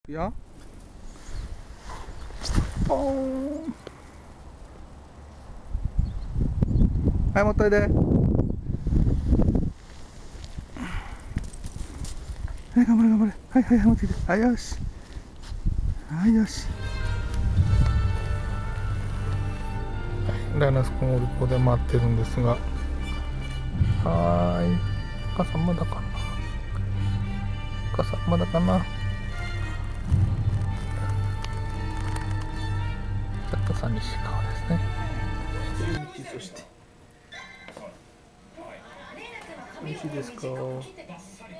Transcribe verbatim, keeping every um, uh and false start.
いやポーン。はい、持っといで。はい、頑張れ頑張れ。はいはいはい、持ってきて。はい、よし。はい、よし。ダイナスコンオリコで待ってるんですが、はーい。お母さんまだかな。お母さんまだかな。ちょっと寂しい顔ですね。そして美味しいですか。